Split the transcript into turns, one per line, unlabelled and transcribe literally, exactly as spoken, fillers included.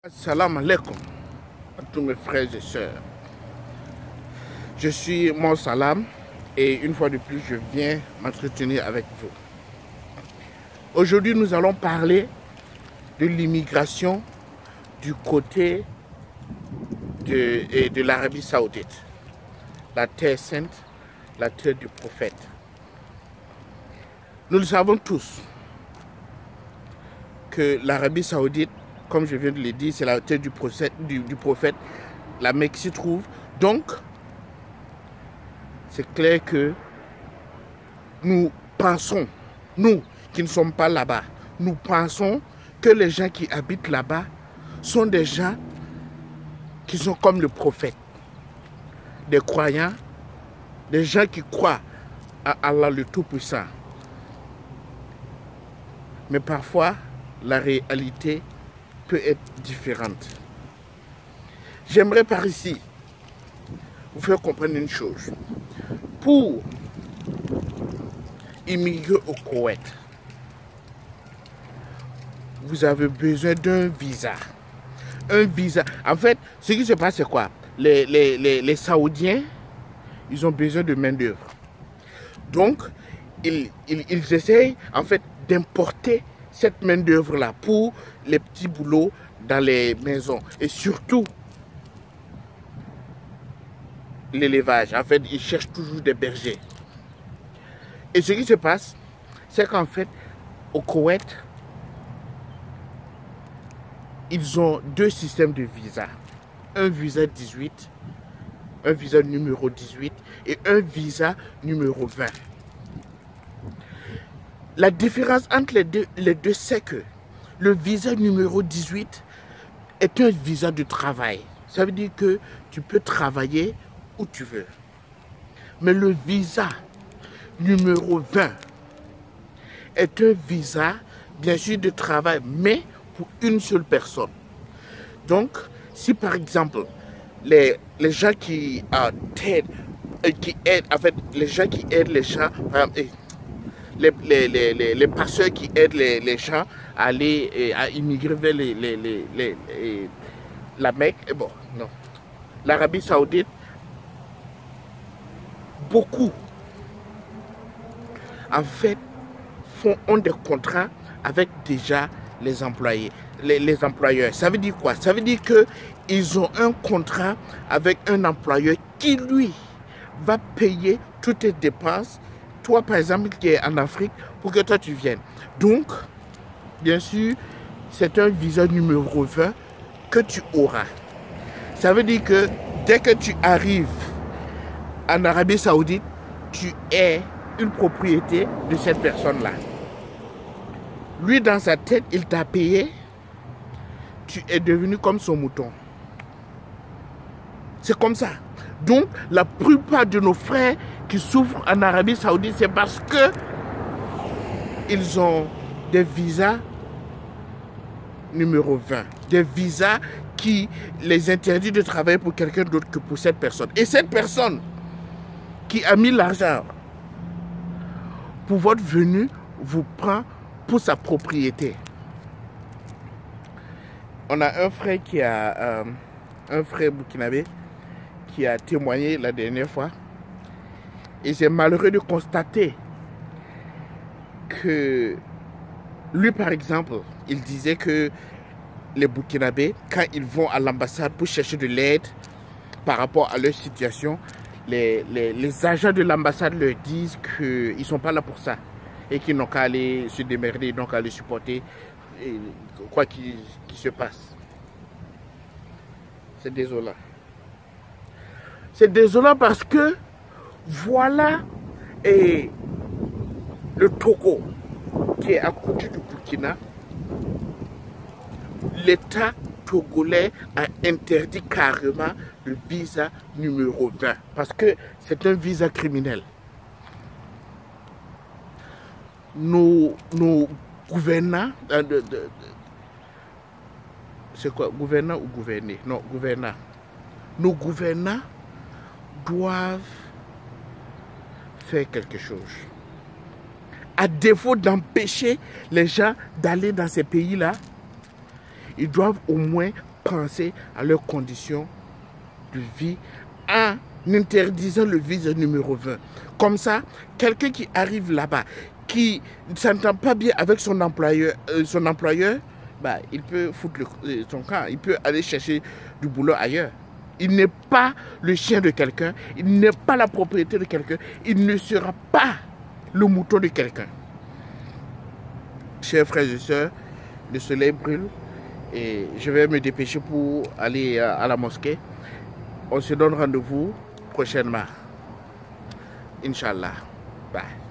Salam alaikum à tous mes frères et sœurs. Je suis Mon Salam et une fois de plus je viens m'entretenir avec vous. Aujourd'hui nous allons parler de l'immigration du côté de, de l'Arabie Saoudite, la terre sainte, la terre du prophète. Nous le savons tous que l'Arabie Saoudite, comme je viens de le dire, c'est la terre du prophète, du, du prophète, la Mecque s'y trouve. Donc, c'est clair que nous pensons, nous qui ne sommes pas là-bas, nous pensons que les gens qui habitent là-bas sont des gens qui sont comme le prophète, des croyants, des gens qui croient à Allah le Tout-Puissant. Mais parfois, la réalité peut être différente. J'aimerais par ici vous faire comprendre une chose. Pour immigrer au Koweït, vous avez besoin d'un visa. Un visa. En fait, ce qui se passe, c'est quoi? Les, les, les, les Saoudiens, ils ont besoin de main-d'œuvre. Donc, ils, ils, ils essayent en fait d'importer cette main-d'œuvre-là pour les petits boulots dans les maisons. Et surtout, l'élevage. En fait, ils cherchent toujours des bergers. Et ce qui se passe, c'est qu'en fait, au Koweït, ils ont deux systèmes de visa. Un visa dix-huit, un visa numéro dix-huit et un visa numéro vingt. La différence entre les deux, les deux c'est que le visa numéro dix-huit est un visa de travail. Ça veut dire que tu peux travailler où tu veux. Mais le visa numéro vingt est un visa, bien sûr, de travail, mais pour une seule personne. Donc, si par exemple, les, les gens qui, euh, aident, euh, qui aident, en fait, les gens qui aident les gens, par exemple, Les, les, les, les, les passeurs qui aident les, les gens à aller et à immigrer vers les, les, les, les, les, la Mecque, et bon, non, l'Arabie Saoudite, beaucoup, en fait, font, ont des contrats avec déjà les employés, les, les employeurs. Ça veut dire quoi? Ça veut dire qu'ils ont un contrat avec un employeur qui, lui, va payer toutes tes dépenses. Toi, par exemple, qui est en Afrique, pour que toi, tu viennes. Donc, bien sûr, c'est un visa numéro vingt que tu auras. Ça veut dire que dès que tu arrives en Arabie Saoudite, tu es une propriété de cette personne-là. Lui, dans sa tête, il t'a payé. Tu es devenu comme son mouton. C'est comme ça. Donc, la plupart de nos frères qui souffrent en Arabie Saoudite, c'est parce que ils ont des visas numéro vingt. Des visas qui les interdisent de travailler pour quelqu'un d'autre que pour cette personne. Et cette personne qui a mis l'argent pour votre venue vous prend pour sa propriété. On a un frère qui a euh, un frère burkinabé qui a témoigné la dernière fois. Et c'est malheureux de constater que lui, par exemple, il disait que les Burkinabés, quand ils vont à l'ambassade pour chercher de l'aide par rapport à leur situation, les, les, les agents de l'ambassade leur disent qu'ils ne sont pas là pour ça et qu'ils n'ont qu'à aller se démerder, donc à les supporter, et quoi qu'il qu'il se passe. C'est désolant. C'est désolant parce que voilà et le Togo qui est à côté du Burkina. L'État togolais a interdit carrément le visa numéro vingt parce que c'est un visa criminel. Nos, nos gouvernants, euh, de, de, de, c'est quoi, gouvernants ou gouverner? Non, gouvernants. Nos gouvernants doivent faire quelque chose. À défaut d'empêcher les gens d'aller dans ces pays-là, ils doivent au moins penser à leurs conditions de vie en interdisant le visa numéro vingt. Comme ça, quelqu'un qui arrive là-bas, qui ne s'entend pas bien avec son employeur, euh, son employeur bah, il peut foutre le, euh, son camp, il peut aller chercher du boulot ailleurs. Il n'est pas le chien de quelqu'un, il n'est pas la propriété de quelqu'un, il ne sera pas le mouton de quelqu'un. Chers frères et sœurs, le soleil brûle et je vais me dépêcher pour aller à la mosquée. On se donne rendez-vous prochainement. Inch'Allah. Bye.